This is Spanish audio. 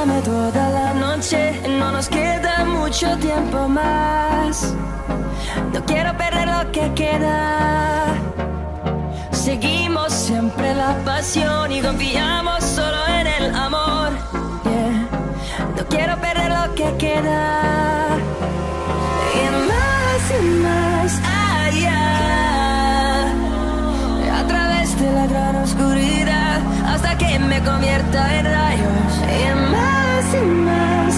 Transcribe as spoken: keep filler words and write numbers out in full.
Dame toda la noche, no nos queda mucho tiempo más. No quiero perder lo que queda. Seguimos siempre la pasión y confiamos solo en el amor. Yeah. No quiero perder lo que queda. Y más y más allá, a través de la gran oscuridad, hasta que me convierta en rayos. Y más y más